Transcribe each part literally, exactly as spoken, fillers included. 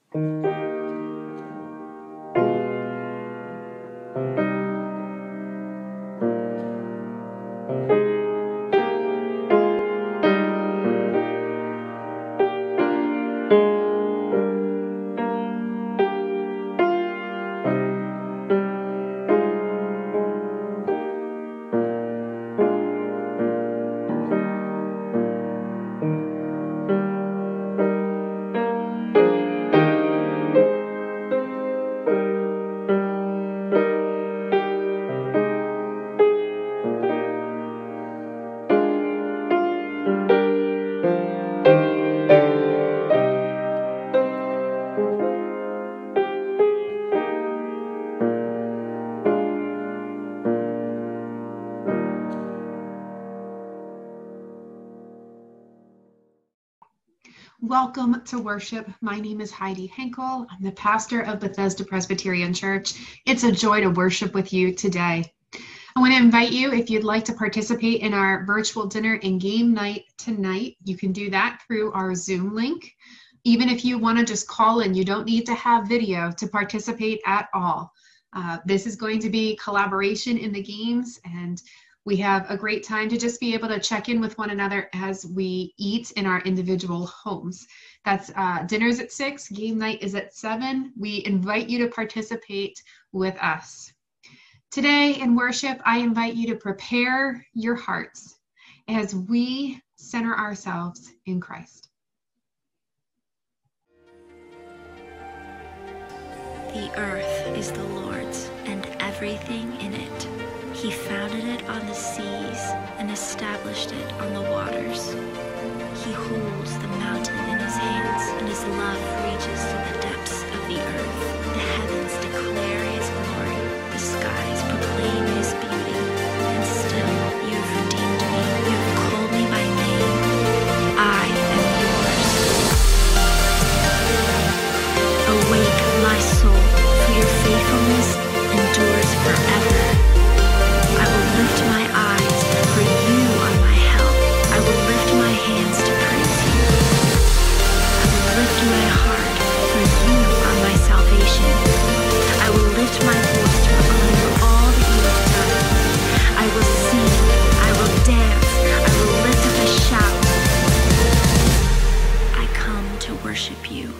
Welcome to worship. My name is Heidi Henkel. I'm the pastor of Bethesda Presbyterian Church. It's a joy to worship with you today. I want to invite you, if you'd like to participate in our virtual dinner and game night tonight, you can do that through our Zoom link. Even if you want to just call in, you don't need to have video to participate at all. Uh, this is going to be collaboration in the games, and we have a great time to just be able to check in with one another as we eat in our individual homes. That's uh, dinner's at six, game night is at seven. We invite you to participate with us. Today in worship, I invite you to prepare your hearts as we center ourselves in Christ. The earth is the Lord's and everything in it. He founded it on the seas and established it on the waters. He holds the mountain in his hands, and his love reaches to the depths of the earth. The heavens declare his glory, the skies proclaim his beauty. And still you have redeemed me, you have called me by name. I am yours. Awake, my soul, for your faithfulness endures forever. I will lift my eyes, for you are my help. I will lift my hands to praise you. I will lift my heart, for you are my salvation. I will lift my voice to proclaim all that you have done. I will sing, I will dance, I will lift up a shout. I come to worship you.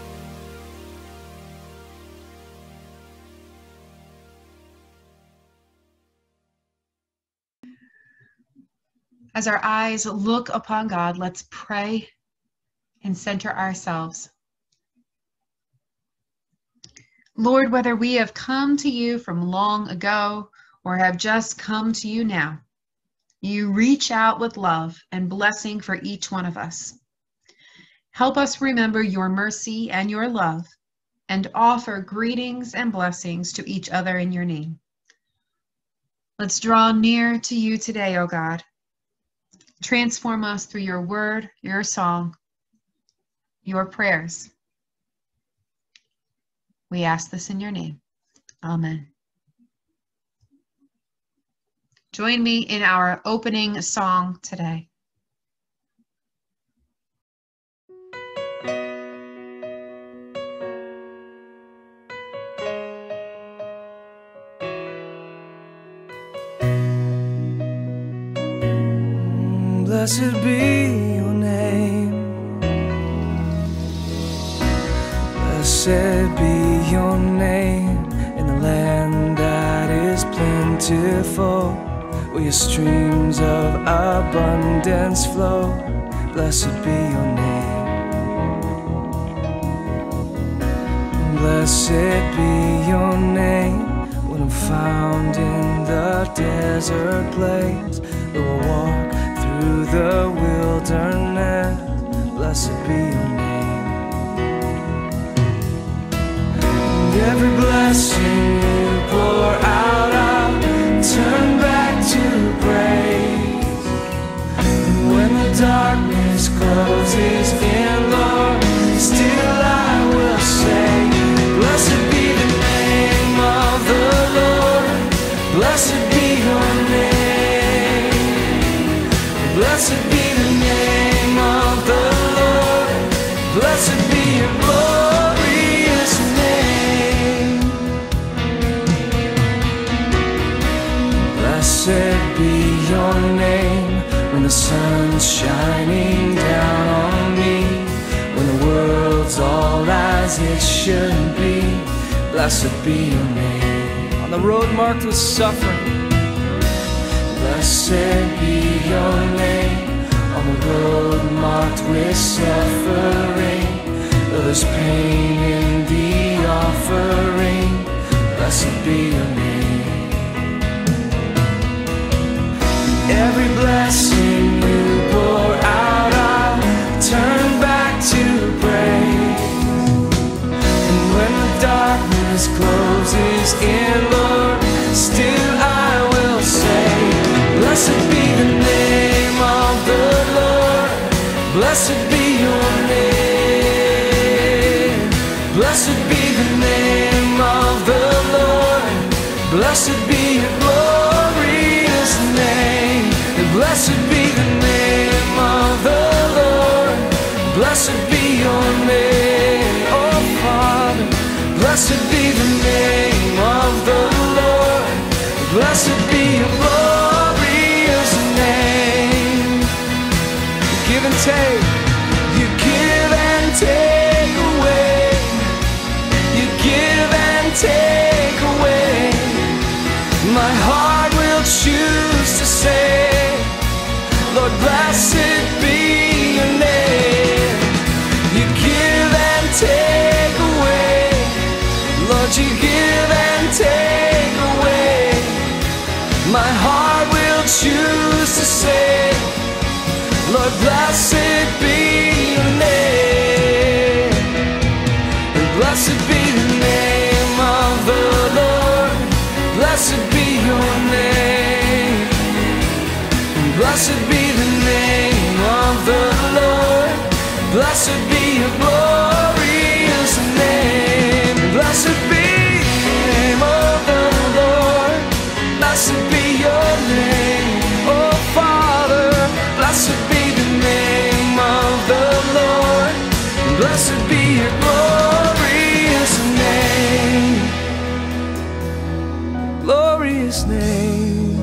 As our eyes look upon God, let's pray and center ourselves. Lord, whether we have come to you from long ago or have just come to you now, you reach out with love and blessing for each one of us. Help us remember your mercy and your love and offer greetings and blessings to each other in your name. Let's draw near to you today, O God. Transform us through your word, your song, your prayers. We ask this in your name. Amen. Join me in our opening song today. Blessed be your name. Blessed be your name in the land that is plentiful, where your streams of abundance flow. Blessed be your name. Blessed be your name when I'm found in the desert place. Though I walk through the wilderness, blessed be your name. And every blessing you pour out, I'll turn back to praise. And when the darkness closes in, Lord, still I will say, blessed be the name of the Lord. Blessed be your name. Blessed be the name of the Lord. Blessed be your glory as it should be. Blessed be your name. On the road marked with suffering, blessed be your name. On the road marked with suffering, though there's pain in the offering, blessed be your name. Every blessing you pour out, I'll turn back to praise. And when the darkness closes in, Lord, still I will say, blessed be the name of the Lord. Blessed be your name. Blessed be the name of the Lord. Blessed be your glorious name. And blessed be the name of the Lord. Blessed be your name, oh Father. Blessed be the name of the Lord. Blessed be your glorious name. You give and take, you give and take away. You give and take away. My heart will choose to say, Lord, blessed be your name. You give and take away. Lord, you give and take away. My heart will choose to say, Lord, blessed be your name. And blessed be the name of the Lord. Blessed be your name. And blessed be the name of the Lord. Blessed be your glorious name. Blessed be the name of the Lord. Blessed be your name, oh Father. Blessed be the name of the Lord. Blessed be your glorious name. Glorious name.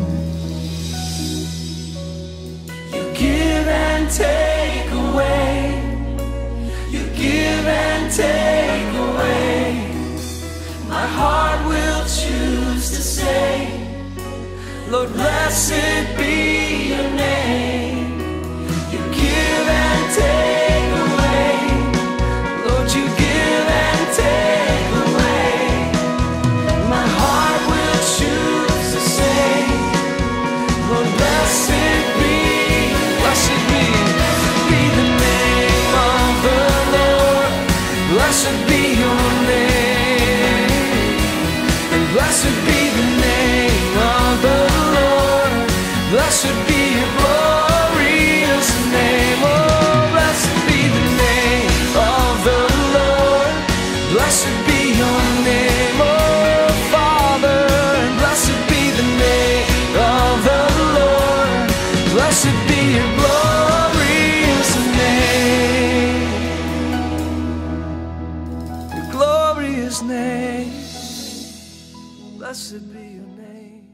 You give and take away. You give and take away. My heart will choose to say, Lord, blessed be your name. You give and take away. Lord, you give and take away. My heart will choose to say, Lord, blessed be, blessed be, be the name of the Lord. Blessed be your name. And blessed be the name of the Lord. Blessed be your glorious name. Oh, blessed be the name of the Lord. Blessed be your name, oh Father. And blessed be the name of the Lord. Blessed be your glorious name. Your glorious name. Blessed be your name.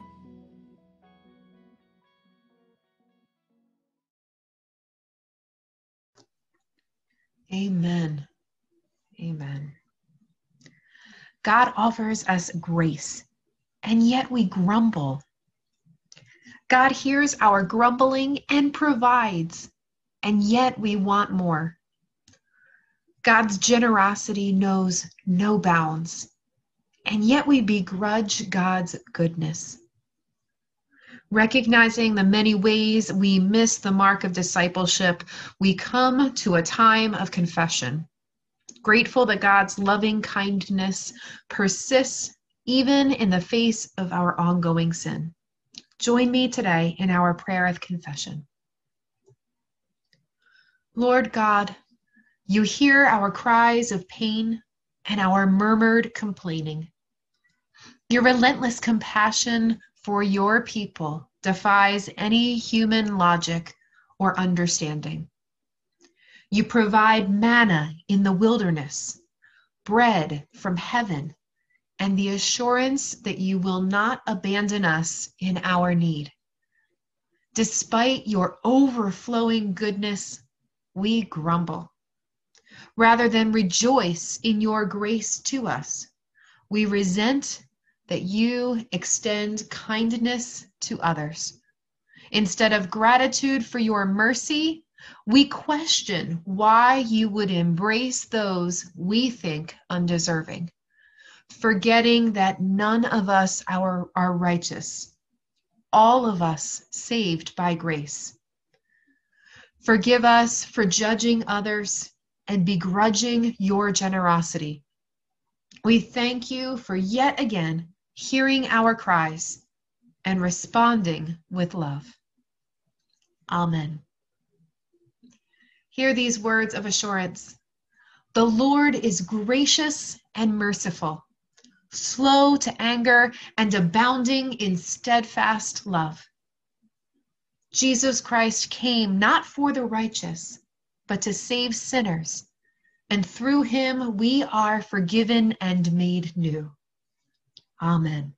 Amen. Amen. God offers us grace, and yet we grumble. God hears our grumbling and provides, and yet we want more. God's generosity knows no bounds, and yet we begrudge God's goodness. Recognizing the many ways we miss the mark of discipleship, we come to a time of confession, grateful that God's loving kindness persists even in the face of our ongoing sin. Join me today in our prayer of confession. Lord God, you hear our cries of pain and our murmured complaining. Your relentless compassion for your people defies any human logic or understanding. You provide manna in the wilderness, bread from heaven, and the assurance that you will not abandon us in our need. Despite your overflowing goodness, we grumble. rather than rejoice in your grace to us. We resent that you extend kindness to others. Instead of gratitude for your mercy, we question why you would embrace those we think undeserving, forgetting that none of us are, are righteous, all of us saved by grace. Forgive us for judging others and begrudging your generosity. We thank you for yet again hearing our cries and responding with love. Amen. Hear these words of assurance. The Lord is gracious and merciful, slow to anger and abounding in steadfast love. Jesus Christ came not for the righteous, but to save sinners, and through him we are forgiven and made new. Amen.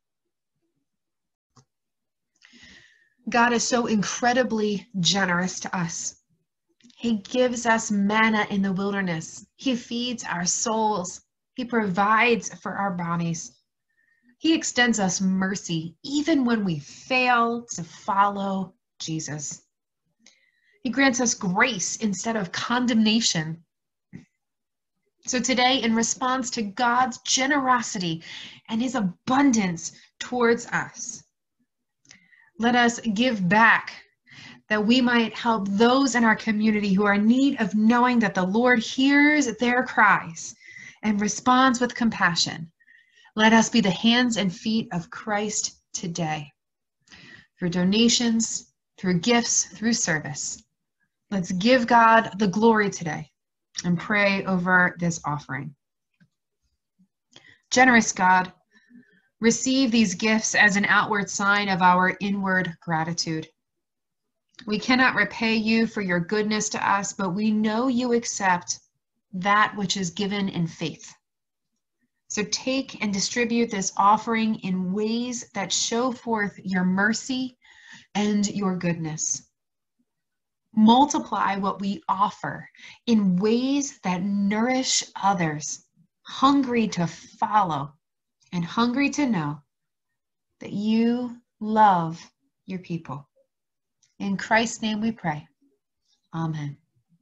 God is so incredibly generous to us. He gives us manna in the wilderness. He feeds our souls. He provides for our bodies. He extends us mercy even when we fail to follow Jesus. He grants us grace instead of condemnation. So today, in response to God's generosity and his abundance towards us, let us give back that we might help those in our community who are in need of knowing that the Lord hears their cries and responds with compassion. Let us be the hands and feet of Christ today. Through donations, through gifts, through service. Let's give God the glory today and pray over this offering. Generous God, receive these gifts as an outward sign of our inward gratitude. We cannot repay you for your goodness to us, but we know you accept that which is given in faith. So take and distribute this offering in ways that show forth your mercy and your goodness. Multiply what we offer in ways that nourish others, hungry to follow and hungry to know that you love your people. In Christ's name we pray. Amen.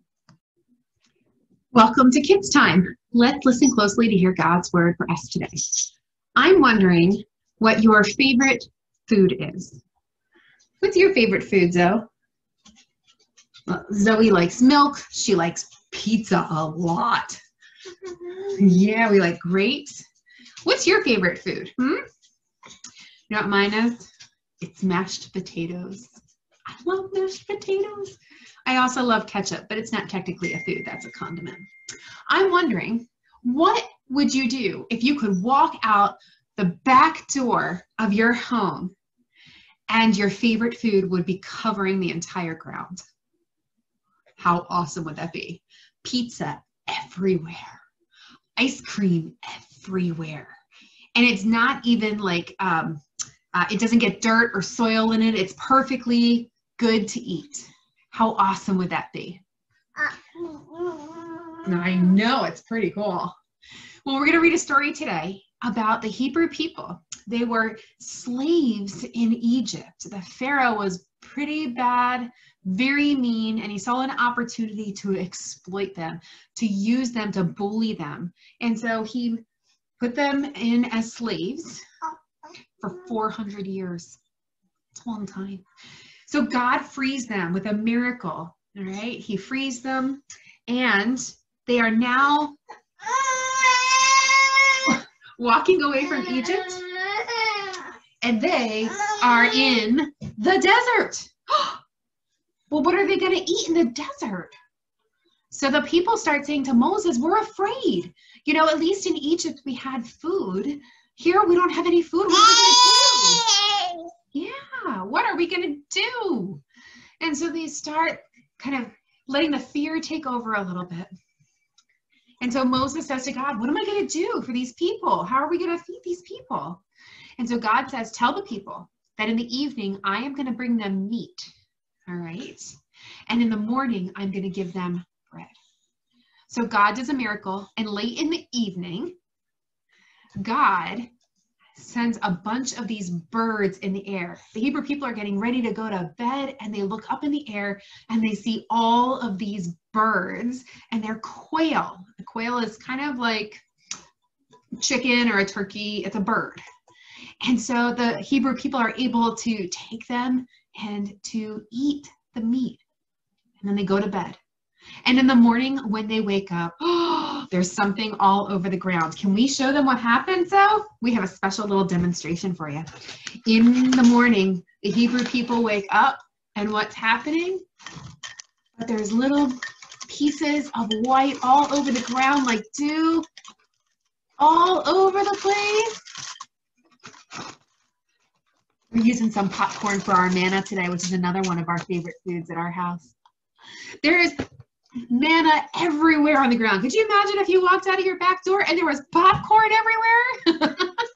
Welcome to Kids Time. Let's listen closely to hear God's word for us today. I'm wondering what your favorite food is. What's your favorite food, Zoe? Well, Zoe likes milk. She likes pizza a lot. Yeah, we like grapes. What's your favorite food? Hmm? You know what mine is? It's mashed potatoes. I love mashed potatoes. I also love ketchup, but it's not technically a food. That's a condiment. I'm wondering, what would you do if you could walk out the back door of your home and your favorite food would be covering the entire ground? How awesome would that be? Pizza everywhere. Ice cream everywhere. And it's not even like, um, uh, it doesn't get dirt or soil in it. It's perfectly good to eat. How awesome would that be? I know, it's pretty cool. Well, we're going to read a story today about the Hebrew people. They were slaves in Egypt. The Pharaoh was pretty bad, very mean, and he saw an opportunity to exploit them, to use them, to bully them. And so he put them in as slaves for four hundred years. It's a long time. So God frees them with a miracle, all right? He frees them, and they are now walking away from Egypt, and they are in the desert. Well, what are they going to eat in the desert? So the people start saying to Moses, we're afraid. You know, at least in Egypt we had food. Here we don't have any food. What are we going to do? Yeah, what are we going to do? And so they start kind of letting the fear take over a little bit. And so Moses says to God, what am I going to do for these people? How are we going to feed these people? And so God says, tell the people that in the evening, I am going to bring them meat. All right. And in the morning, I'm going to give them bread. So God does a miracle, and late in the evening, God sends a bunch of these birds in the air. The Hebrew people are getting ready to go to bed, and they look up in the air and they see all of these birds, and they're quail. A quail is kind of like chicken or a turkey. It's a bird. And so the Hebrew people are able to take them and to eat the meat. And then they go to bed. And in the morning when they wake up, oh, there's something all over the ground. Can we show them what happened? So we have a special little demonstration for you. In the morning, the Hebrew people wake up, and what's happening? But there's little pieces of white all over the ground like dew, all over the place. We're using some popcorn for our manna today, which is another one of our favorite foods at our house. There's manna everywhere on the ground. Could you imagine if you walked out of your back door and there was popcorn everywhere?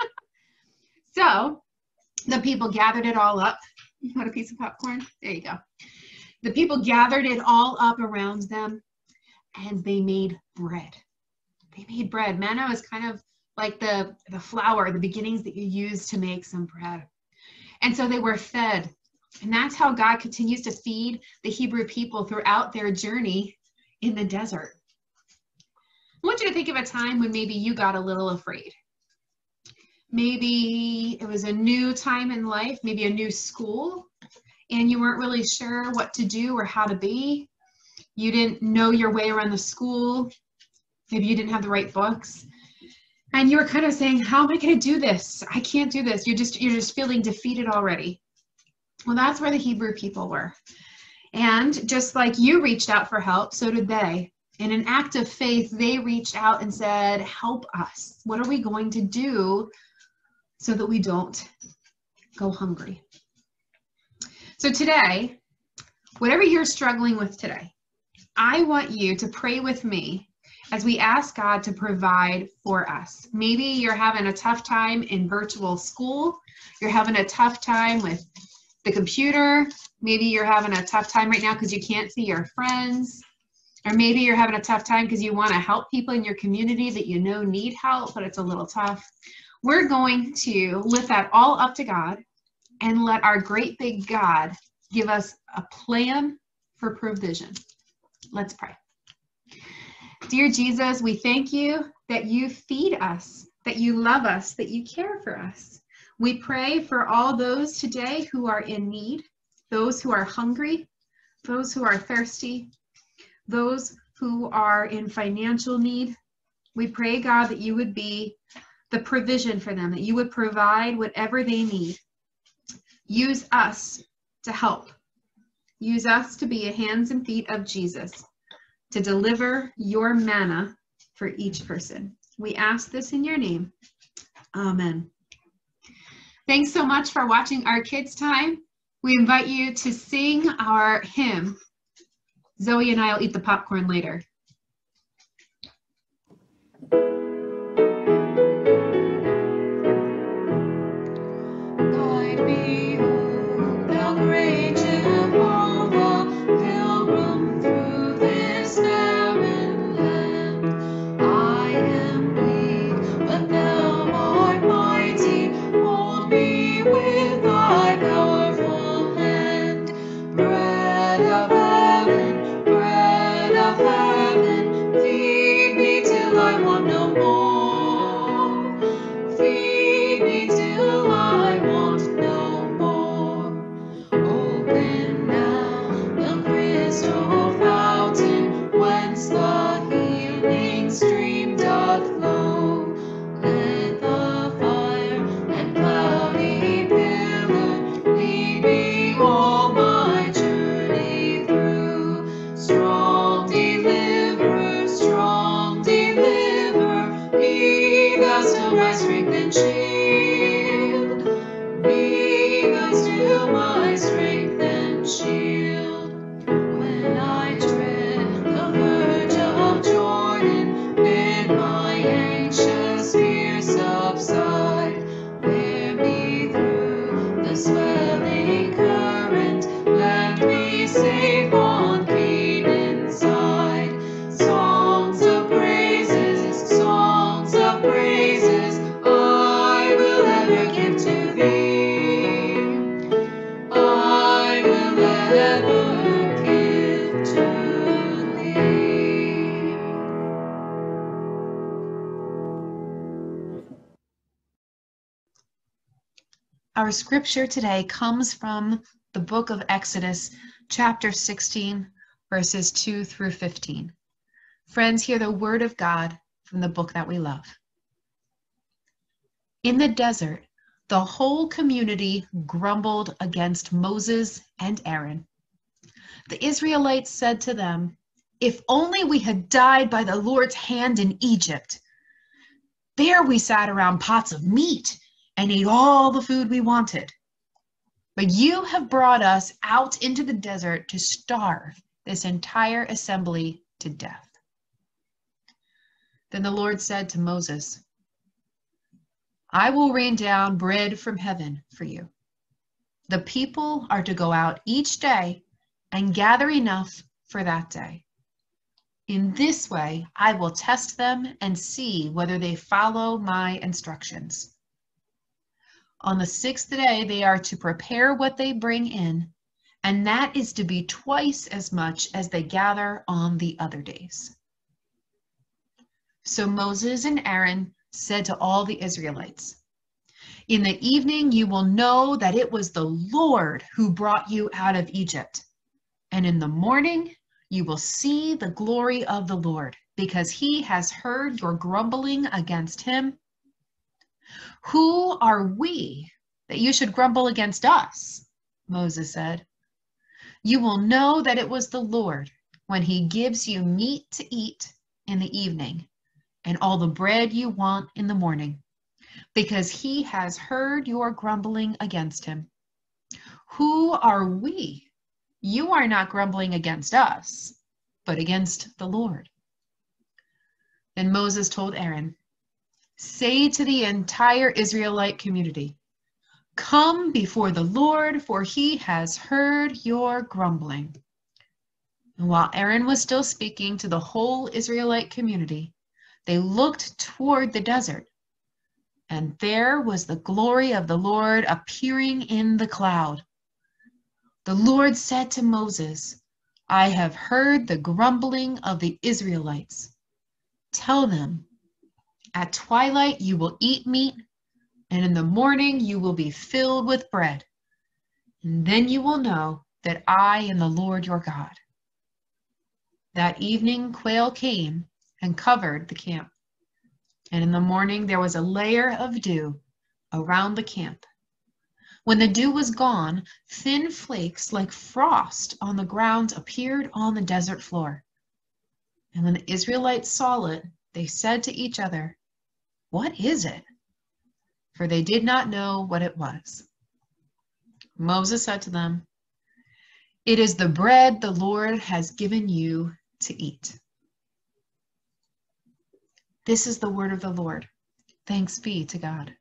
So the people gathered it all up. You want a piece of popcorn? There you go. The people gathered it all up around them, and they made bread. They made bread. Manna is kind of like the, the flour, the beginnings that you use to make some bread. And so they were fed. And that's how God continues to feed the Hebrew people throughout their journey in the desert. I want you to think of a time when maybe you got a little afraid. Maybe it was a new time in life, maybe a new school, and you weren't really sure what to do or how to be. You didn't know your way around the school. Maybe you didn't have the right books. And you were kind of saying, how am I going to do this? I can't do this. You're just, you're just feeling defeated already. Well, that's where the Hebrew people were. And just like you reached out for help, so did they. In an act of faith, they reached out and said, help us. What are we going to do so that we don't go hungry? So today, whatever you're struggling with today, I want you to pray with me as we ask God to provide for us. Maybe you're having a tough time in virtual school. You're having a tough time with the computer. Maybe you're having a tough time right now because you can't see your friends. Or maybe you're having a tough time because you want to help people in your community that you know need help, but it's a little tough. We're going to lift that all up to God and let our great big God give us a plan for provision. Let's pray. Dear Jesus, we thank you that you feed us, that you love us, that you care for us. We pray for all those today who are in need, those who are hungry, those who are thirsty, those who are in financial need. We pray, God, that you would be the provision for them, that you would provide whatever they need. Use us to help. Use us to be hands and feet of Jesus, to deliver your manna for each person. We ask this in your name. Amen. Thanks so much for watching our Kids Time. We invite you to sing our hymn. Zoe and I will eat the popcorn later. Guide me, O thou great Jehovah, pilgrim through this barren land. I am weak, but thou art mighty. Hold me with thy powerful hand. Bread of heaven, bread of heaven, feed me till I want no more. Feed me till I want no more. Open now the crystal fountain, whence the healing stream doth flow. Let the fire and cloudy pillar lead me all my journey through. Strong deliverer, strong deliverer, be thou still my strength and shield. Be thou still my strength and shield. When I tread the verge of Jordan, bid my anxious fears subside. Bear me through the swelling current, land me safe on Canaan's side. Songs Our scripture today comes from the book of Exodus, chapter sixteen, verses two through fifteen. Friends, hear the word of God from the book that we love. In the desert, the whole community grumbled against Moses and Aaron. The Israelites said to them, "If only we had died by the Lord's hand in Egypt. There we sat around pots of meat and ate all the food we wanted. But you have brought us out into the desert to starve this entire assembly to death." Then the Lord said to Moses, "I will rain down bread from heaven for you. The people are to go out each day and gather enough for that day. In this way, I will test them and see whether they follow my instructions. On the sixth day, they are to prepare what they bring in, and that is to be twice as much as they gather on the other days." So Moses and Aaron said to all the Israelites, "In the evening you will know that it was the Lord who brought you out of Egypt. And in the morning you will see the glory of the Lord, because he has heard your grumbling against him. Who are we that you should grumble against us?" Moses said. "You will know that it was the Lord when he gives you meat to eat in the evening and all the bread you want in the morning, because he has heard your grumbling against him. Who are we? You are not grumbling against us, but against the Lord." Then Moses told Aaron, "Say to the entire Israelite community, 'Come before the Lord, for he has heard your grumbling.'" And while Aaron was still speaking to the whole Israelite community, they looked toward the desert, and there was the glory of the Lord appearing in the cloud. The Lord said to Moses, "I have heard the grumbling of the Israelites. Tell them, at twilight you will eat meat, and in the morning you will be filled with bread. And then you will know that I am the Lord your God." That evening quail came and covered the camp, and in the morning there was a layer of dew around the camp. When the dew was gone, thin flakes like frost on the ground appeared on the desert floor. And when the Israelites saw it, they said to each other, "What is it?" For they did not know what it was. Moses said to them, "It is the bread the Lord has given you to eat." This is the word of the Lord. Thanks be to God.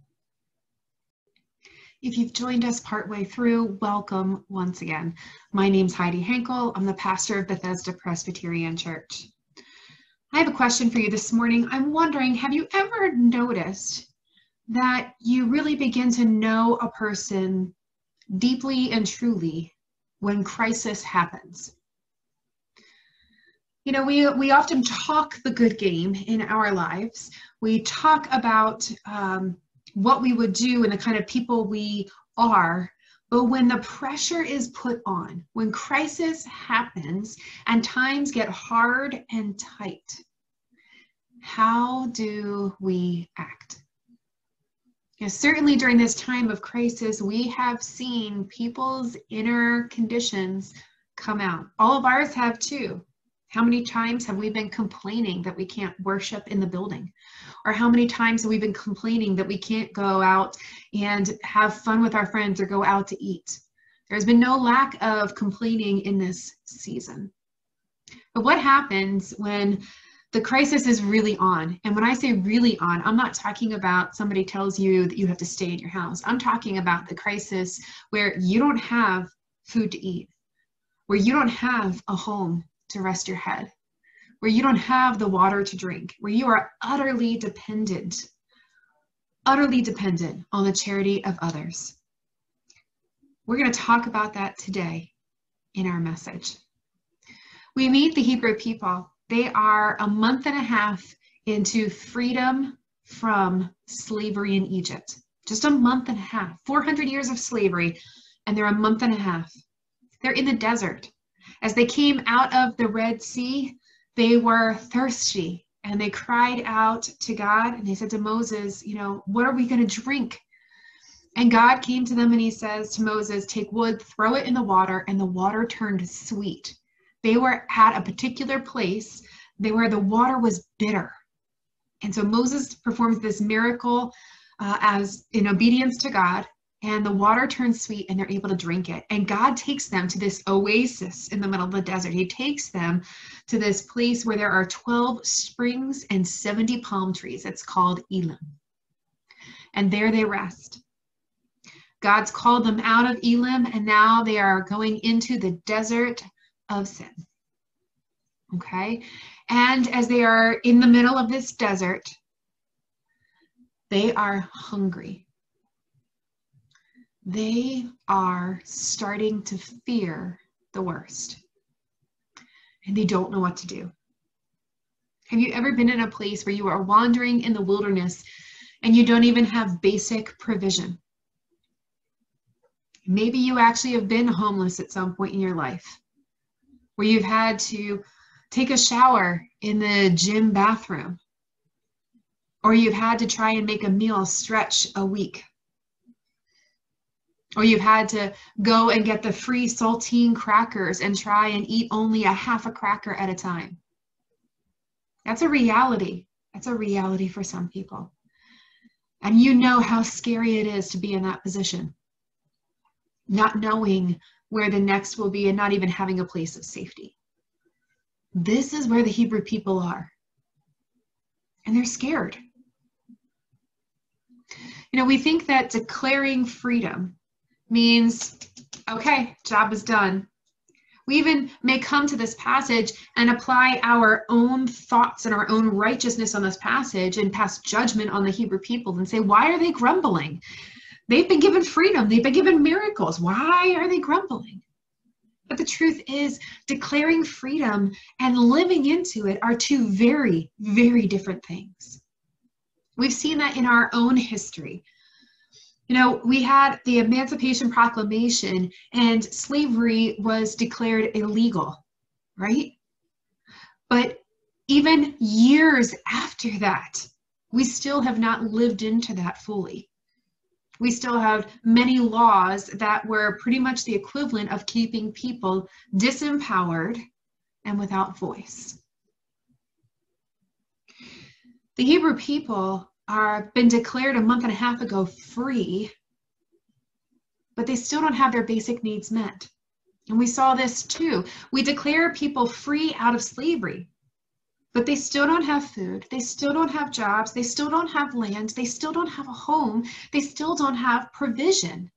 If you've joined us partway through, welcome once again. My name's Heidi Henkel. I'm the pastor of Bethesda Presbyterian Church. I have a question for you this morning. I'm wondering, have you ever noticed that you really begin to know a person deeply and truly when crisis happens? You know, we, we often talk the good game in our lives. We talk about um, what we would do and the kind of people we are. But when the pressure is put on, when crisis happens and times get hard and tight, how do we act? You know, certainly during this time of crisis, we have seen people's inner conditions come out. All of ours have too. How many times have we been complaining that we can't worship in the building? Or how many times have we been complaining that we can't go out and have fun with our friends or go out to eat? There's been no lack of complaining in this season. But what happens when the crisis is really on? And when I say really on, I'm not talking about somebody tells you that you have to stay in your house. I'm talking about the crisis where you don't have food to eat, where you don't have a home to rest your head, where you don't have the water to drink, where you are utterly dependent, utterly dependent on the charity of others. We're going to talk about that today in our message. We meet the Hebrew people. They are a month and a half into freedom from slavery in Egypt. Just a month and a half, four hundred years of slavery, and they're a month and a half. They're in the desert. As they came out of the Red Sea, they were thirsty, and they cried out to God, and they said to Moses, you know, what are we going to drink? And God came to them and he says to Moses, take wood, throw it in the water, and the water turned sweet. They were at a particular place where the water was bitter. And so Moses performs this miracle uh, as in obedience to God, and the water turns sweet and they're able to drink it. And God takes them to this oasis in the middle of the desert. He takes them to this place where there are twelve springs and seventy palm trees. It's called Elim. And there they rest. God's called them out of Elim, and now they are going into the desert of sin. Okay? And as they are in the middle of this desert, they are hungry. They are starting to fear the worst. And they don't know what to do. Have you ever been in a place where you are wandering in the wilderness and you don't even have basic provision? Maybe you actually have been homeless at some point in your life, where you've had to take a shower in the gym bathroom, or you've had to try and make a meal stretch a week, or you've had to go and get the free saltine crackers and try and eat only a half a cracker at a time. That's a reality. That's a reality for some people. And you know how scary it is to be in that position, not knowing where the next will be and not even having a place of safety. This is where the Hebrew people are. And they're scared. You know, we think that declaring freedom means, okay, job is done. We even may come to this passage and apply our own thoughts and our own righteousness on this passage and pass judgment on the Hebrew people and say, why are they grumbling? They've been given freedom. They've been given miracles. Why are they grumbling? But the truth is, declaring freedom and living into it are two very, very different things. We've seen that in our own history. You know, we had the Emancipation Proclamation and slavery was declared illegal, right? But even years after that, we still have not lived into that fully. We still have many laws that were pretty much the equivalent of keeping people disempowered and without voice. The Hebrew people are been declared a month and a half ago free, but they still don't have their basic needs met. And we saw this too. We declare people free out of slavery, but they still don't have food. They still don't have jobs. They still don't have land. They still don't have a home. They still don't have provision.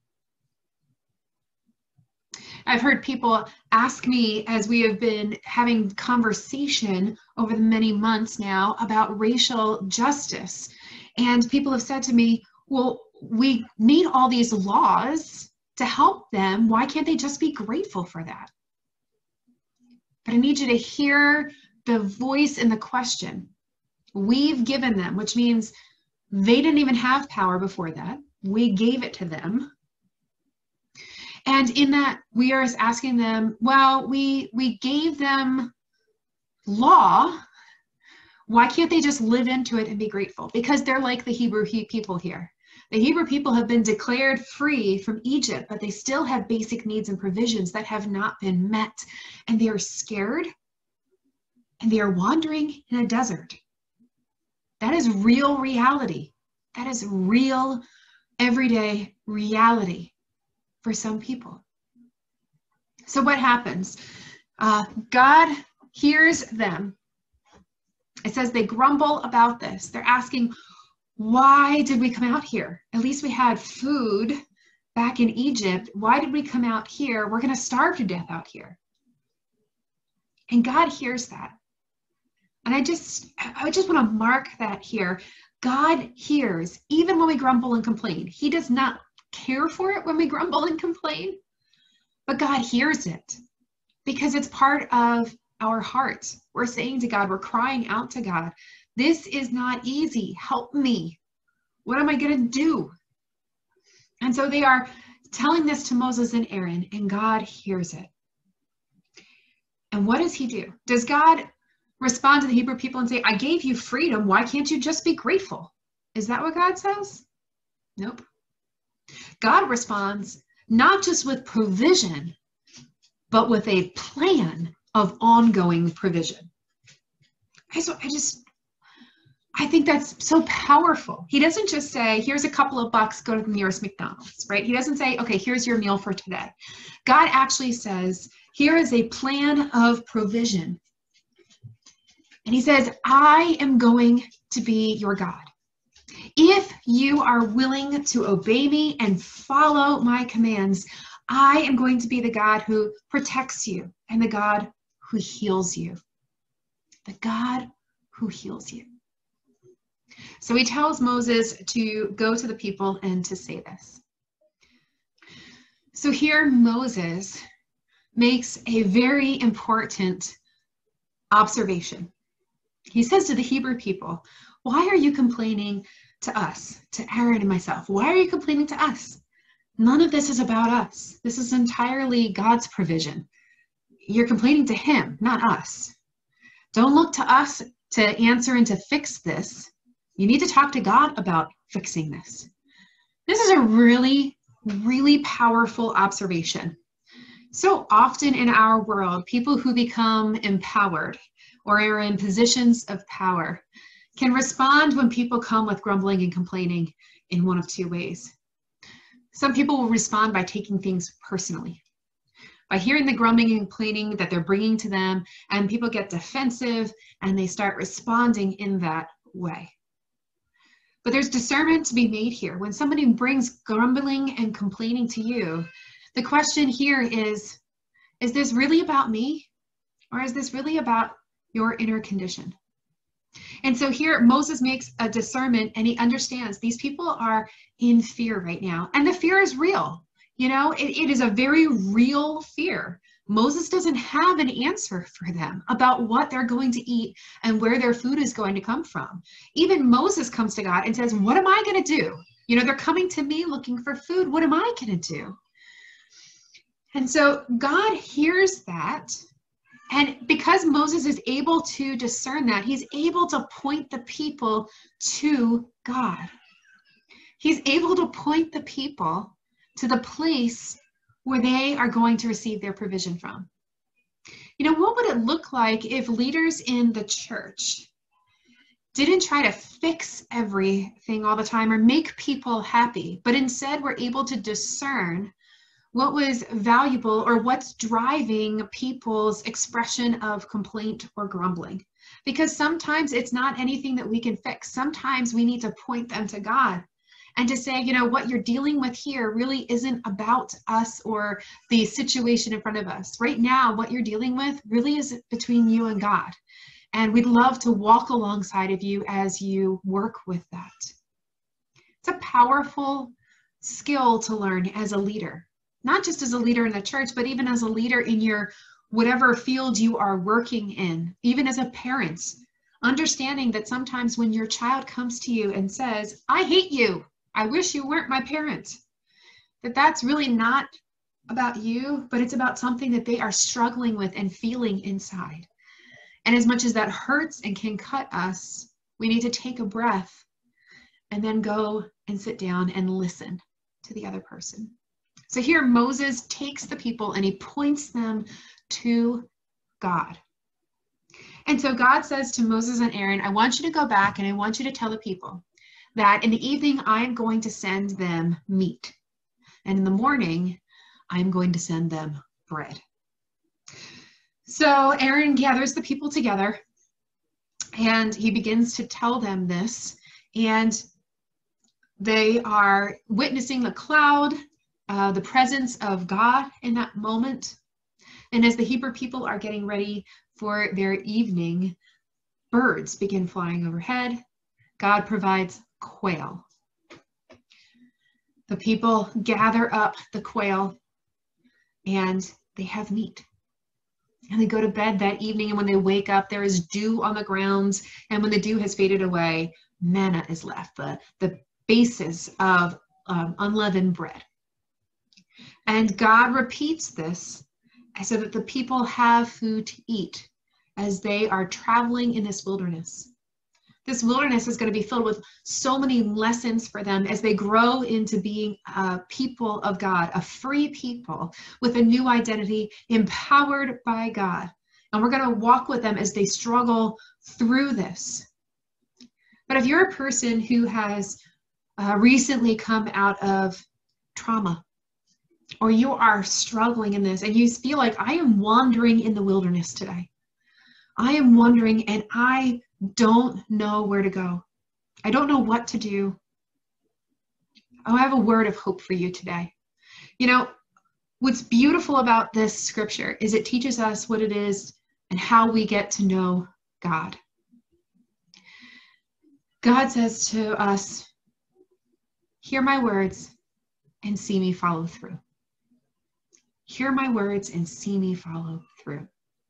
I've heard people ask me as we have been having conversation over the many months now about racial justice. And people have said to me, well, we need all these laws to help them. Why can't they just be grateful for that? But I need you to hear the voice in the question. We've given them, which means they didn't even have power before that. We gave it to them. And in that, we are asking them, well, we, we gave them law. Why can't they just live into it and be grateful? Because they're like the Hebrew people here. The Hebrew people have been declared free from Egypt, but they still have basic needs and provisions that have not been met. And they are scared, and they are wandering in a desert. That is real reality. That is real, everyday reality for some people. So what happens? Uh, God hears them. It says they grumble about this. They're asking, why did we come out here? At least we had food back in Egypt. Why did we come out here? We're going to starve to death out here. And God hears that. And I just, I just want to mark that here. God hears, even when we grumble and complain. He does not care for it when we grumble and complain, but God hears it because it's part of our heart. We're saying to God, we're crying out to God, this is not easy. Help me. What am I going to do? And so they are telling this to Moses and Aaron, and God hears it. And what does he do? Does God respond to the Hebrew people and say, I gave you freedom, why can't you just be grateful? Is that what God says? Nope. God responds not just with provision, but with a plan of ongoing provision. I just, I just, I think that's so powerful. He doesn't just say, here's a couple of bucks, go to the nearest McDonald's, right? He doesn't say, okay, here's your meal for today. God actually says, here is a plan of provision. And he says, I am going to be your God. If you are willing to obey me and follow my commands, I am going to be the God who protects you and the God who heals you. The God who heals you. So he tells Moses to go to the people and to say this. So here Moses makes a very important observation. He says to the Hebrew people, why are you complaining to us, to Aaron and myself? Why are you complaining to us? None of this is about us. This is entirely God's provision. You're complaining to him, not us. Don't look to us to answer and to fix this. You need to talk to God about fixing this. This is a really, really powerful observation. So often in our world, people who become empowered or are in positions of power can respond when people come with grumbling and complaining in one of two ways. Some people will respond by taking things personally, by hearing the grumbling and complaining that they're bringing to them, and people get defensive and they start responding in that way. But there's discernment to be made here. When somebody brings grumbling and complaining to you, the question here is, is this really about me? Or is this really about your inner condition? And so here Moses makes a discernment and he understands these people are in fear right now. And the fear is real. You know, it, it is a very real fear. Moses doesn't have an answer for them about what they're going to eat and where their food is going to come from. Even Moses comes to God and says, what am I going to do? You know, they're coming to me looking for food. What am I going to do? And so God hears that. And because Moses is able to discern that, he's able to point the people to God. He's able to point the people to the place where they are going to receive their provision from. You know, what would it look like if leaders in the church didn't try to fix everything all the time or make people happy, but instead were able to discern what was valuable or what's driving people's expression of complaint or grumbling? Because sometimes it's not anything that we can fix. Sometimes we need to point them to God and to say, you know, what you're dealing with here really isn't about us or the situation in front of us. Right now, what you're dealing with really is between you and God. And we'd love to walk alongside of you as you work with that. It's a powerful skill to learn as a leader. Not just as a leader in the church, but even as a leader in your whatever field you are working in, even as a parent, understanding that sometimes when your child comes to you and says, I hate you, I wish you weren't my parent, that that's really not about you, but it's about something that they are struggling with and feeling inside. And as much as that hurts and can cut us, we need to take a breath and then go and sit down and listen to the other person. So here Moses takes the people and he points them to God. And so God says to Moses and Aaron, I want you to go back and I want you to tell the people that in the evening I am going to send them meat. And in the morning, I'm going to send them bread. So Aaron gathers the people together and he begins to tell them this. And they are witnessing the cloud, Uh, the presence of God in that moment. And as the Hebrew people are getting ready for their evening, birds begin flying overhead. God provides quail. The people gather up the quail and they have meat. And they go to bed that evening, and when they wake up, there is dew on the grounds. And when the dew has faded away, manna is left, the, the basis of um, unleavened bread. And God repeats this so that the people have food to eat as they are traveling in this wilderness. This wilderness is going to be filled with so many lessons for them as they grow into being a people of God, a free people with a new identity, empowered by God. And we're going to walk with them as they struggle through this. But if you're a person who has uh, recently come out of trauma, or you are struggling in this and you feel like, I am wandering in the wilderness today. I am wandering and I don't know where to go. I don't know what to do. I have a word of hope for you today. You know, what's beautiful about this scripture is it teaches us what it is and how we get to know God. God says to us, hear my words and see me follow through. Hear my words and see me follow through.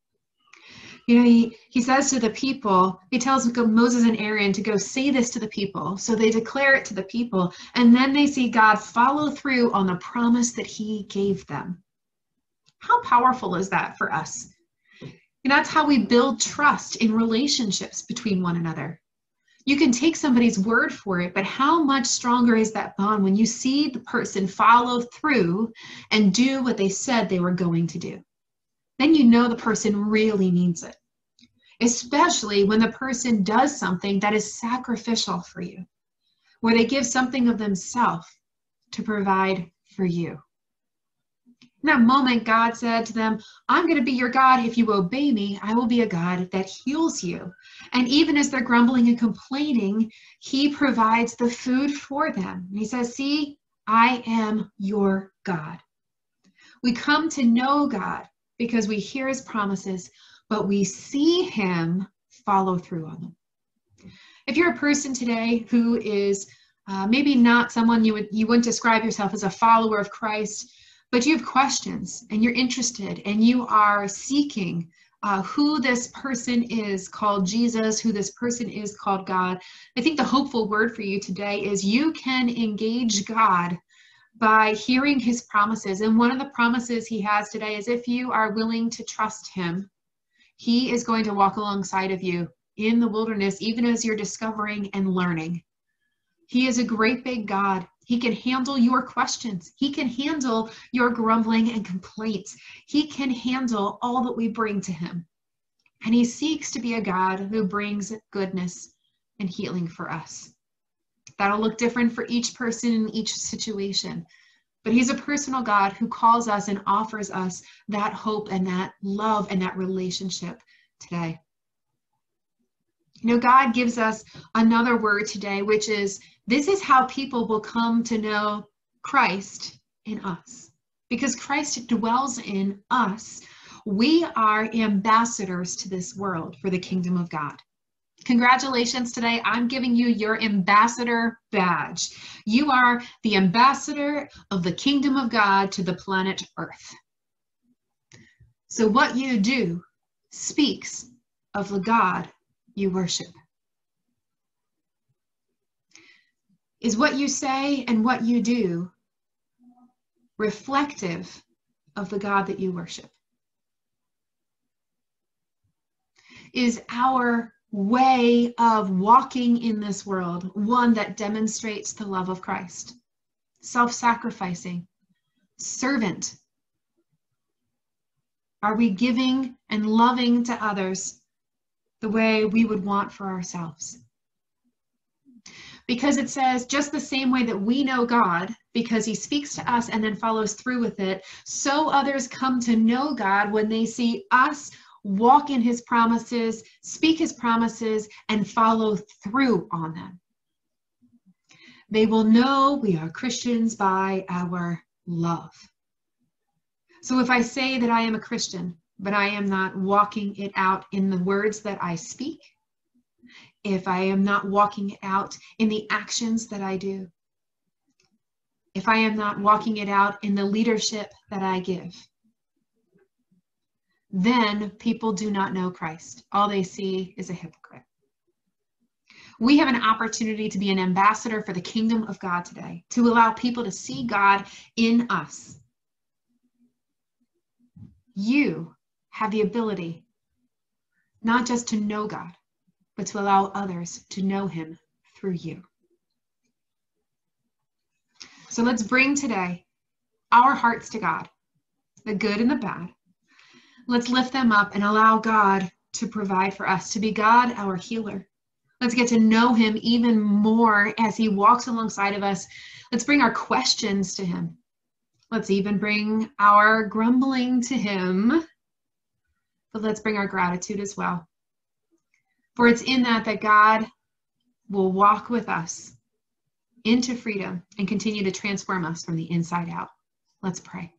You know, he, he says to the people, he tells Moses and Aaron to go say this to the people. So they declare it to the people, and then they see God follow through on the promise that he gave them. How powerful is that for us? And that's how we build trust in relationships between one another. You can take somebody's word for it, but how much stronger is that bond when you see the person follow through and do what they said they were going to do? Then you know the person really means it, especially when the person does something that is sacrificial for you, where they give something of themselves to provide for you. In that moment, God said to them, I'm going to be your God. If you obey me, I will be a God that heals you. And even as they're grumbling and complaining, he provides the food for them. And he says, see, I am your God. We come to know God because we hear his promises, but we see him follow through on them. If you're a person today who is uh, maybe not someone you would you wouldn't describe yourself as a follower of Christ, but you have questions and you're interested and you are seeking uh, who this person is called Jesus, who this person is called God, I think the hopeful word for you today is you can engage God by hearing his promises. And one of the promises he has today is if you are willing to trust him, he is going to walk alongside of you in the wilderness, even as you're discovering and learning. He is a great big God. He can handle your questions. He can handle your grumbling and complaints. He can handle all that we bring to him. And he seeks to be a God who brings goodness and healing for us. That'll look different for each person in each situation. But he's a personal God who calls us and offers us that hope and that love and that relationship today. You know, God gives us another word today, which is, this is how people will come to know Christ in us. Because Christ dwells in us, we are ambassadors to this world for the kingdom of God. Congratulations today. I'm giving you your ambassador badge. You are the ambassador of the kingdom of God to the planet Earth. So what you do speaks of the God you worship. Is what you say and what you do reflective of the God that you worship? Is our way of walking in this world one that demonstrates the love of Christ? Self-sacrificing, servant. Are we giving and loving to others the way we would want for ourselves? Because it says, just the same way that we know God, because he speaks to us and then follows through with it, so others come to know God when they see us walk in his promises, speak his promises, and follow through on them. They will know we are Christians by our love. So if I say that I am a Christian, but I am not walking it out in the words that I speak, if I am not walking it out in the actions that I do, if I am not walking it out in the leadership that I give, then people do not know Christ. All they see is a hypocrite. We have an opportunity to be an ambassador for the kingdom of God today, to allow people to see God in us. You have the ability not just to know God, but to allow others to know him through you. So let's bring today our hearts to God, the good and the bad. Let's lift them up and allow God to provide for us, to be God, our healer. Let's get to know him even more as he walks alongside of us. Let's bring our questions to him. Let's even bring our grumbling to him, but let's bring our gratitude as well. For it's in that that God will walk with us into freedom and continue to transform us from the inside out. Let's pray.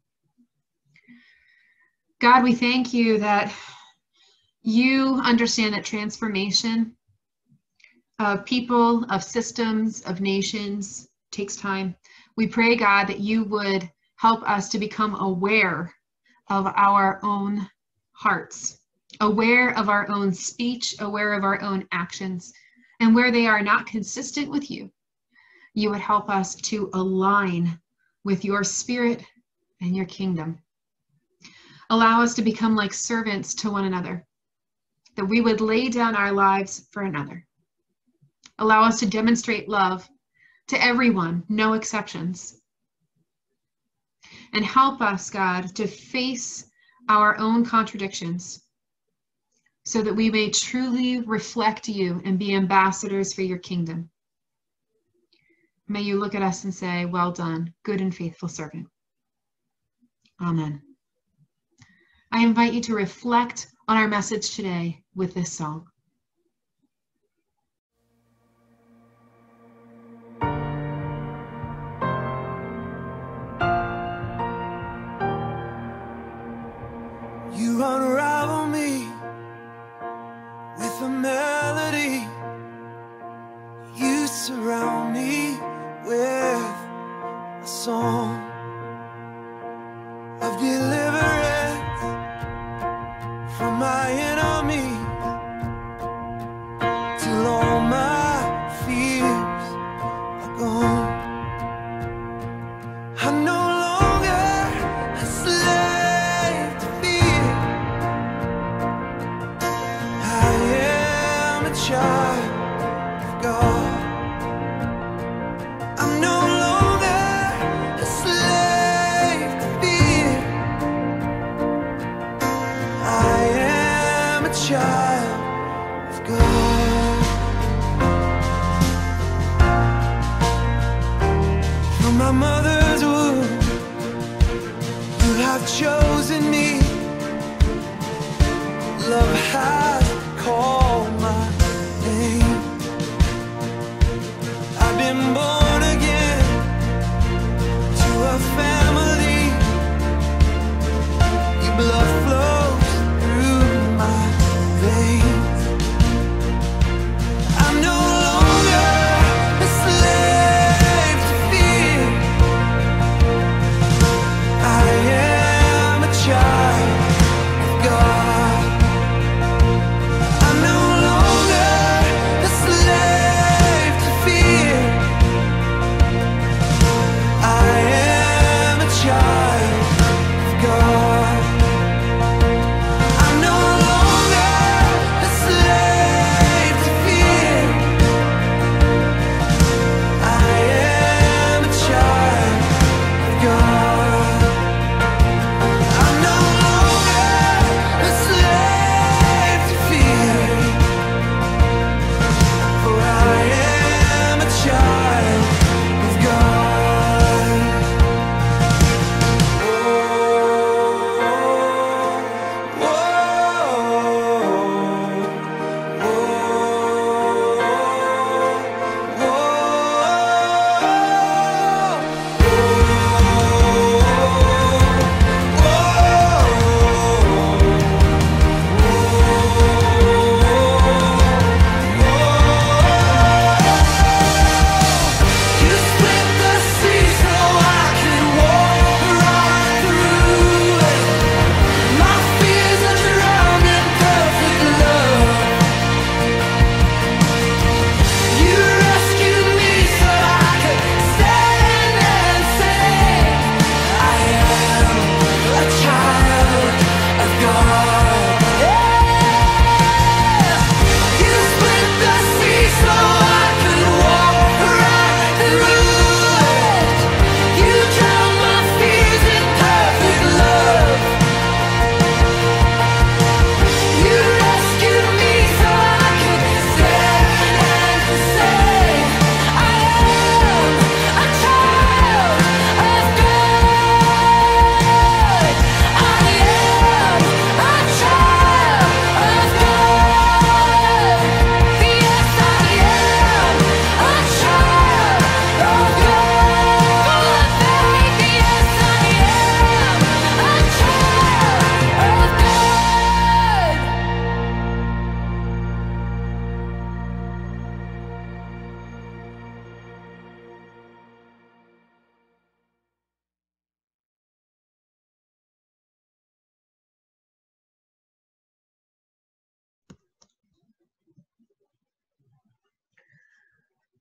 God, we thank you that you understand that transformation of people, of systems, of nations takes time. We pray, God, that you would help us to become aware of our own hearts, aware of our own speech, aware of our own actions, and where they are not consistent with you, you would help us to align with your spirit and your kingdom. Allow us to become like servants to one another, that we would lay down our lives for another. Allow us to demonstrate love to everyone, no exceptions. And help us, God, to face our own contradictions so that we may truly reflect you and be ambassadors for your kingdom. May you look at us and say, well done, good and faithful servant. Amen. I invite you to reflect on our message today with this song. You unravel me with a melody. You surround me with a song of deliverance from my enemies, till all my fears are gone. I'm no longer a slave to fear. I am a child of God. I'm no longer a slave to fear. I am a child of God. From my mother's womb, you have chosen me. Love has called my name. I've been born again to a family. Your blood flows through my veins. I'm no longer a slave to fear. I am a child of God. I'm no longer a slave to fear.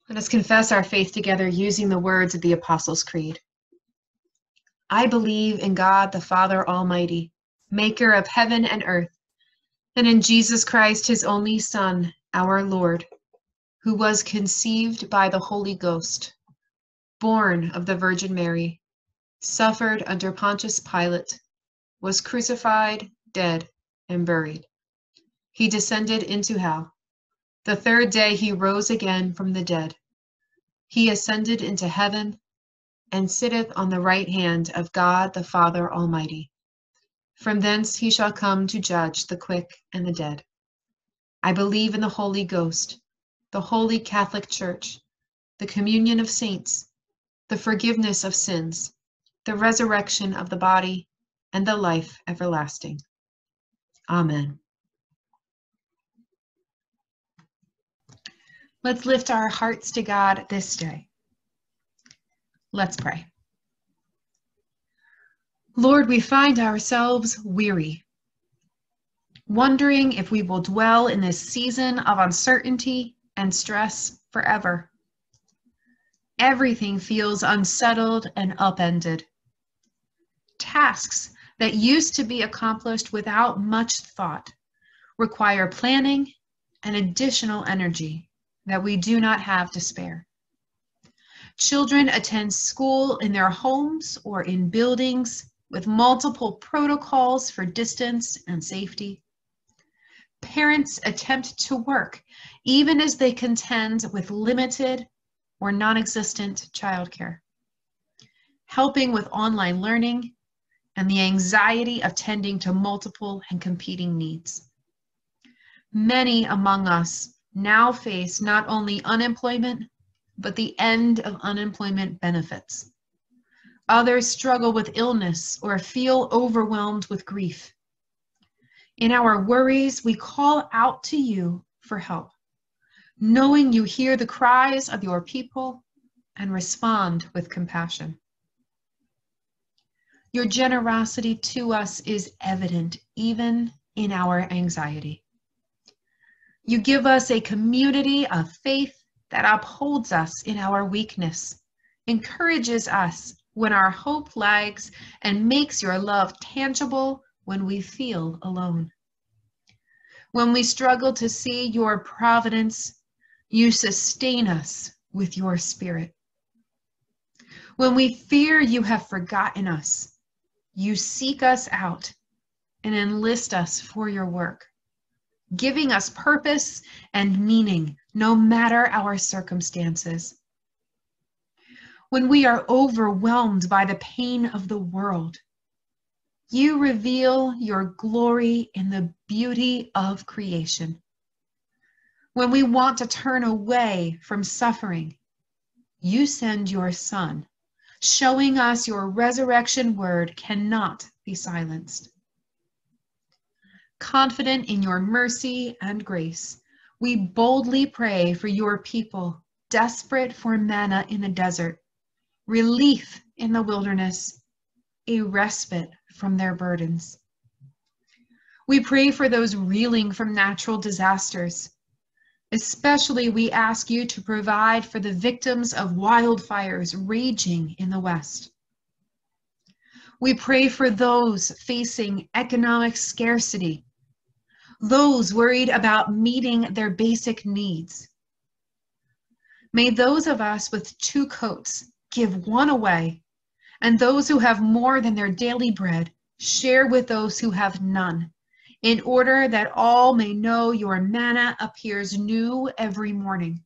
Let us confess our faith together using the words of the Apostles' Creed. I believe in God the Father Almighty, maker of heaven and earth, and in Jesus Christ, his only Son, our Lord, who was conceived by the Holy Ghost, born of the Virgin Mary, suffered under Pontius Pilate, was crucified, dead, and buried. He descended into hell. The third day he rose again from the dead. He ascended into heaven and sitteth on the right hand of God the Father Almighty. From thence he shall come to judge the quick and the dead. I believe in the Holy Ghost, the holy Catholic Church, the communion of saints, the forgiveness of sins, the resurrection of the body, and the life everlasting. Amen. Let's lift our hearts to God this day. Let's pray. Lord, we find ourselves weary, wondering if we will dwell in this season of uncertainty and stress forever. Everything feels unsettled and upended. Tasks that used to be accomplished without much thought require planning and additional energy that we do not have to spare. Children attend school in their homes or in buildings with multiple protocols for distance and safety. Parents attempt to work even as they contend with limited or non-existent childcare, helping with online learning and the anxiety of tending to multiple and competing needs. Many among us now face not only unemployment, but the end of unemployment benefits. Others struggle with illness or feel overwhelmed with grief. In our worries, we call out to you for help, knowing you hear the cries of your people and respond with compassion. Your generosity to us is evident even in our anxiety. You give us a community of faith that upholds us in our weakness, encourages us when our hope lags, and makes your love tangible when we feel alone. When we struggle to see your providence, you sustain us with your Spirit. When we fear you have forgotten us, you seek us out and enlist us for your work, giving us purpose and meaning no matter our circumstances. When we are overwhelmed by the pain of the world, you reveal your glory in the beauty of creation. When we want to turn away from suffering, you send your Son, showing us your resurrection word cannot be silenced. Confident in your mercy and grace, we boldly pray for your people, desperate for manna in the desert, relief in the wilderness, a respite from their burdens. We pray for those reeling from natural disasters. Especially, we ask you to provide for the victims of wildfires raging in the West. We pray for those facing economic scarcity, those worried about meeting their basic needs. May those of us with two coats give one away, and those who have more than their daily bread share with those who have none, in order that all may know your manna appears new every morning.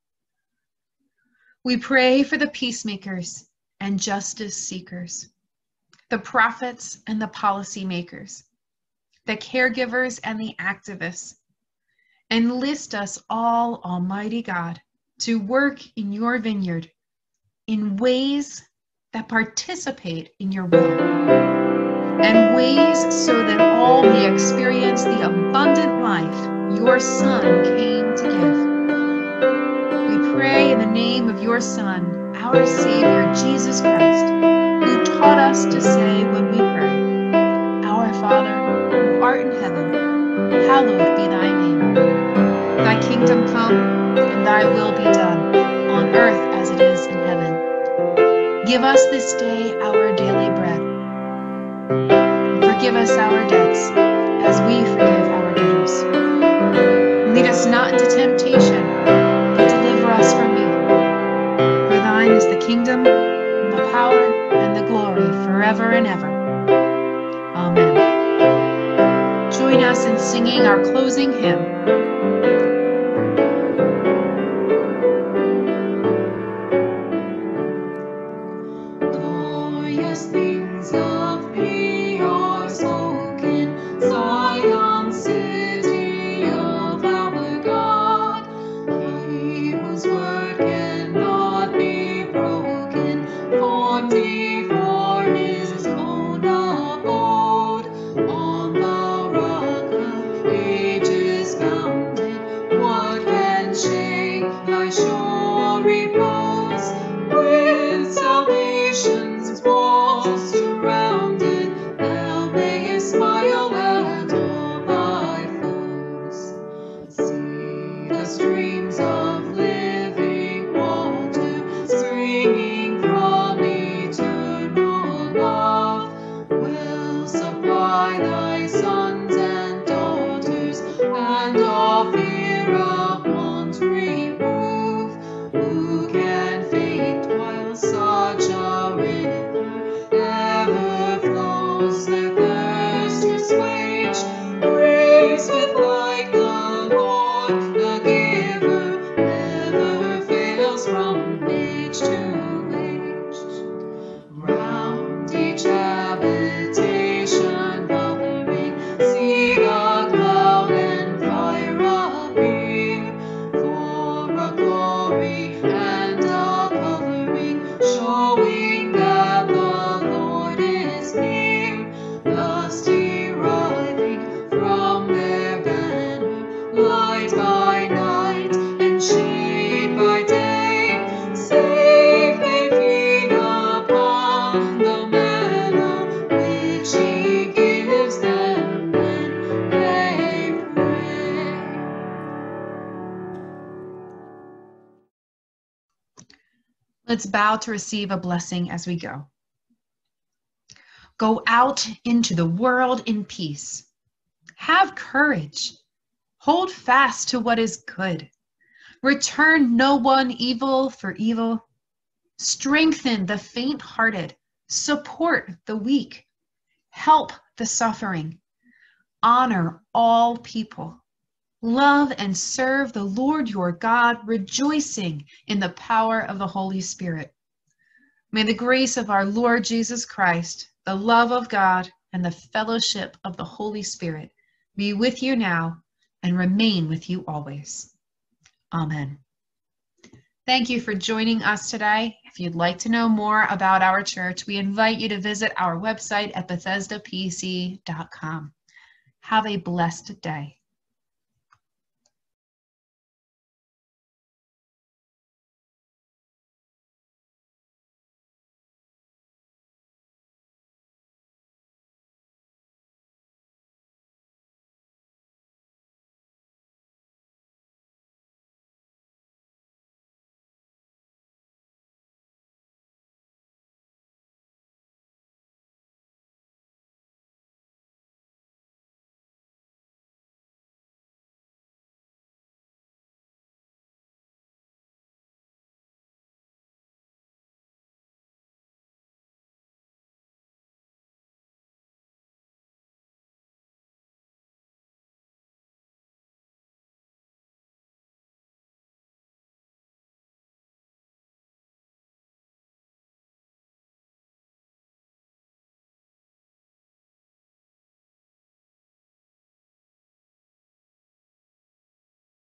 We pray for the peacemakers and justice seekers, the prophets and the policymakers, the caregivers and the activists. Enlist us all, Almighty God, to work in your vineyard in ways that participate in your will, and ways so that all may experience the abundant life your Son came to give. We pray in the name of your Son, our Savior, Jesus Christ, who taught us to say when we pray, Our Father, who art in heaven, hallowed be thy name. Thy kingdom come, and thy will be done, on earth as it is in heaven. Give us this day our daily bread. And forgive us our debts as we forgive our debtors. And lead us not into temptation, but deliver us from evil. For thine is the kingdom, and the power, and the glory forever and ever. Amen. Join us in singing our closing hymn. Glorious things of thee are spoken, Zion, city of our God. He whose word cannot be broken, formed thee for his own abode. On the rock of ages founded, what can shake thy sure repose? With salvation's walls surrounded, thou mayest smile at all thy foes. See the streams of living water springing from eternal love will supply thy sons and daughters, and all fear of want remove. Who can faint while such a river ever flows, their thirst to assuage? Grace with like the Lord, the giver, never fails from age to age. Round each habitation hovering, see the cloud and fire appear, for a glory and a covering, showing that the Lord is near, thus deriving from their banner light by night and shade by day. Safe they feed upon the manna which he gives them when they pray. Let's bow to receive a blessing as we go. Go out into the world in peace. Have courage. Hold fast to what is good. Return no one evil for evil. Strengthen the faint-hearted. Support the weak. Help the suffering. Honor all people. Love and serve the Lord your God, rejoicing in the power of the Holy Spirit. May the grace of our Lord Jesus Christ, the love of God, and the fellowship of the Holy Spirit be with you now and remain with you always. Amen. Thank you for joining us today. If you'd like to know more about our church, we invite you to visit our website at bethesda p c dot com. Have a blessed day.